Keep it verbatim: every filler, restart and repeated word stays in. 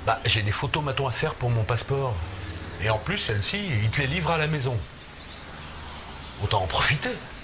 Bah, j'ai des photos matons à faire pour mon passeport. Et en plus, celles-ci, ils te les livrent à la maison. Autant en profiter.